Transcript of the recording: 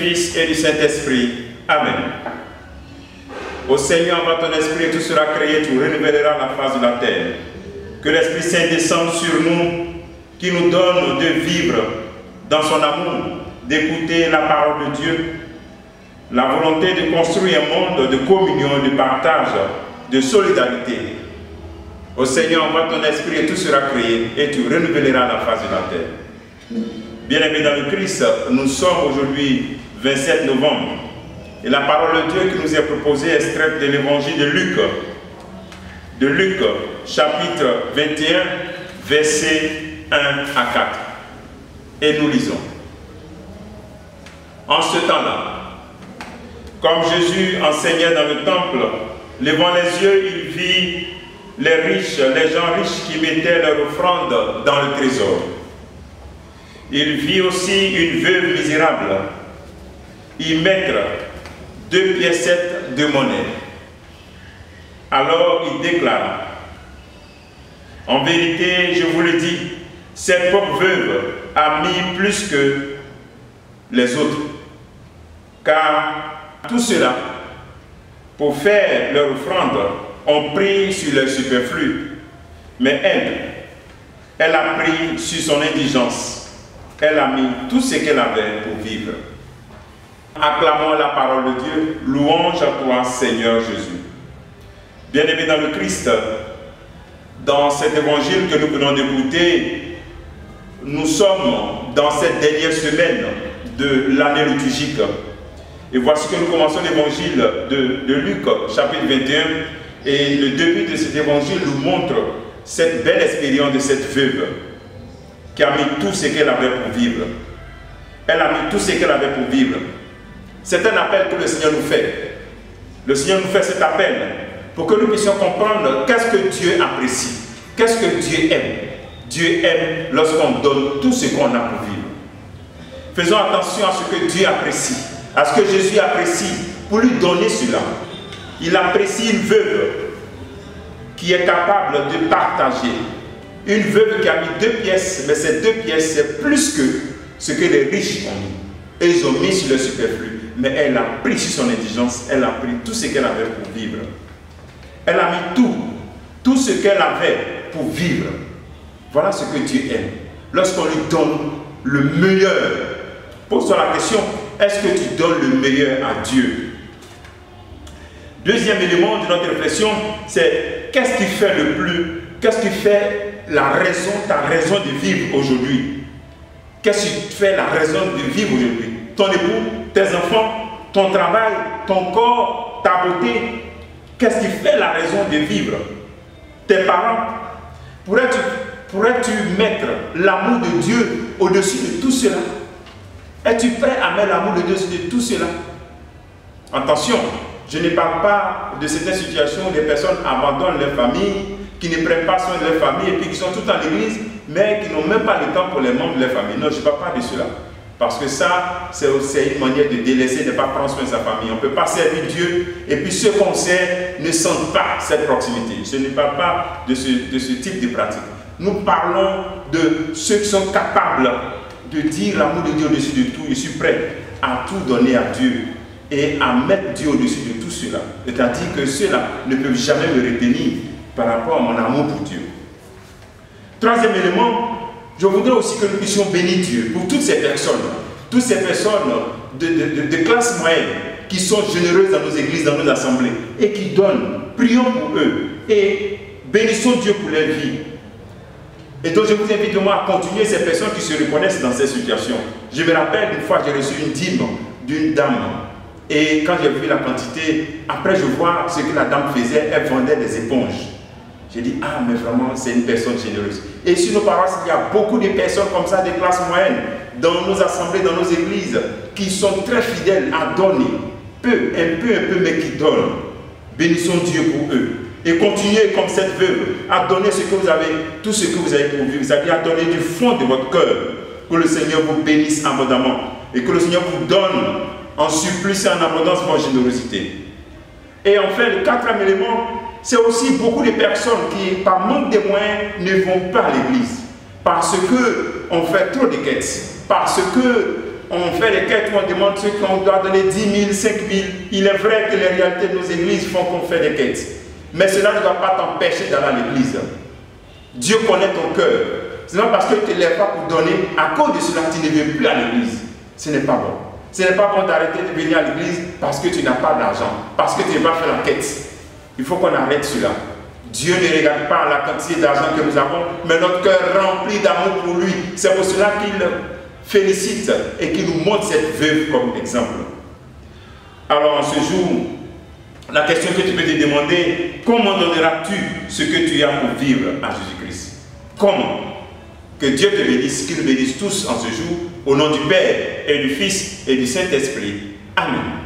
Fils et du Saint-Esprit. Amen. Ô Seigneur, envoie ton esprit et tout sera créé, tu renouvelleras la face de la terre. Que l'Esprit Saint descende sur nous, qui nous donne de vivre dans son amour, d'écouter la parole de Dieu, la volonté de construire un monde de communion, de partage, de solidarité. Ô Seigneur, envoie ton esprit et tout sera créé et tu renouvelleras la face de la terre. Bien-aimés dans le Christ, nous sommes aujourd'hui 27 novembre et la parole de Dieu qui nous est proposée est extraite de l'évangile de Luc. De Luc, chapitre 21, versets 1 à 4. Et nous lisons. En ce temps-là, comme Jésus enseignait dans le temple, levant les yeux, il vit les riches, les gens riches qui mettaient leur offrande dans le trésor. Il vit aussi une veuve misérable y mettre 2 piécettes de monnaie. Alors il déclara, en vérité, je vous le dis, cette pauvre veuve a mis plus que les autres, car tout cela, pour faire leur offrande, ont pris sur leur superflu, mais elle a pris sur son indigence. Elle a mis tout ce qu'elle avait pour vivre. Acclamons la parole de Dieu. Louange à toi, Seigneur Jésus. Bien-aimés dans le Christ, dans cet évangile que nous venons d'écouter, nous sommes dans cette dernière semaine de l'année liturgique. Et voici que nous commençons l'évangile de Luc, chapitre 21. Et le début de cet évangile nous montre cette belle expérience de cette veuve qui a mis tout ce qu'elle avait pour vivre. Elle a mis tout ce qu'elle avait pour vivre. C'est un appel que le Seigneur nous fait. Le Seigneur nous fait cet appel pour que nous puissions comprendre qu'est-ce que Dieu apprécie, qu'est-ce que Dieu aime. Dieu aime lorsqu'on donne tout ce qu'on a pour vivre. Faisons attention à ce que Dieu apprécie, à ce que Jésus apprécie pour lui donner cela. Il apprécie une veuve qui est capable de partager. Une veuve qui a mis 2 pièces, mais ces 2 pièces, c'est plus que ce que les riches ont mis. Et ils ont mis sur le superflu. Mais elle a pris sur son indigence, elle a pris tout ce qu'elle avait pour vivre. Elle a mis tout ce qu'elle avait pour vivre. Voilà ce que Dieu aime. Lorsqu'on lui donne le meilleur, pose-toi la question, est-ce que tu donnes le meilleur à Dieu? Deuxième élément de notre réflexion, c'est qu'est-ce qui fait le plus, qu'est-ce qui fait la raison, ta raison de vivre aujourd'hui? Qu'est-ce qui fait la raison de vivre aujourd'hui? Ton époux, tes enfants, ton travail, ton corps, ta beauté. Qu'est-ce qui fait la raison de vivre? Tes parents. Pourrais-tu mettre l'amour de Dieu au-dessus de tout cela? Es-tu prêt à mettre l'amour de Dieu au-dessus de tout cela? Attention, je ne parle pas de certaines situations où des personnes abandonnent leur famille, qui ne prennent pas soin de leur famille et puis qui sont tout dans l'église, mais qui n'ont même pas le temps pour les membres de leur famille. Non, je ne parle pas de cela. Parce que ça, c'est une manière de délaisser, de ne pas prendre soin de sa famille. On ne peut pas servir Dieu et puis ceux qu'on sert ne sentent pas cette proximité. Je ne parle pas de ce type de pratique. Nous parlons de ceux qui sont capables de dire l'amour de Dieu au-dessus de tout. Je suis prêt à tout donner à Dieu et à mettre Dieu au-dessus de tout cela. C'est-à-dire que ceux-là ne peuvent jamais me retenir par rapport à mon amour pour Dieu. Troisième élément, je voudrais aussi que nous puissions bénir Dieu pour toutes ces personnes de classe moyenne qui sont généreuses dans nos églises, dans nos assemblées et qui donnent. Prions pour eux et bénissons Dieu pour leur vie. Et donc je vous invite moi à continuer ces personnes qui se reconnaissent dans ces situations. Je me rappelle une fois j'ai reçu une dîme d'une dame et quand j'ai vu la quantité, après je vois ce que la dame faisait, elle vendait des éponges. J'ai dit, ah mais vraiment c'est une personne généreuse. Et sur nos paroisses, il y a beaucoup de personnes comme ça, des classes moyennes, dans nos assemblées, dans nos églises, qui sont très fidèles à donner, un peu, mais qui donnent. Bénissons Dieu pour eux. Et continuez comme cette veuve à donner ce que vous avez, tout ce que vous avez pour vivre, c'est-à-dire à donner du fond de votre cœur, que le Seigneur vous bénisse abondamment et que le Seigneur vous donne en surplus et en abondance pour générosité. Et enfin, le quatrième élément, c'est aussi beaucoup de personnes qui, par manque de moyens, ne vont pas à l'église. Parce qu'on fait trop de quêtes. Parce que on fait les quêtes, on demande ceux qu'on doit donner 10 000, 5 000. Il est vrai que les réalités de nos églises font qu'on fait des quêtes. Mais cela ne doit pas t'empêcher d'aller à l'église. Dieu connaît ton cœur. Ce n'est pas parce que tu ne l'es pas pour donner, à cause de cela, tu ne viens plus à l'église. Ce n'est pas bon. Ce n'est pas bon d'arrêter de venir à l'église parce que tu n'as pas d'argent, parce que tu n'as pas fait la quête. Il faut qu'on arrête cela. Dieu ne regarde pas la quantité d'argent que nous avons, mais notre cœur rempli d'amour pour lui. C'est pour cela qu'il félicite et qu'il nous montre cette veuve comme exemple. Alors en ce jour, la question que tu peux te demander, comment donneras-tu ce que tu as pour vivre à Jésus-Christ? Comment? Que Dieu te bénisse, qu'il nous bénisse tous en ce jour, au nom du Père et du Fils et du Saint-Esprit. Amen.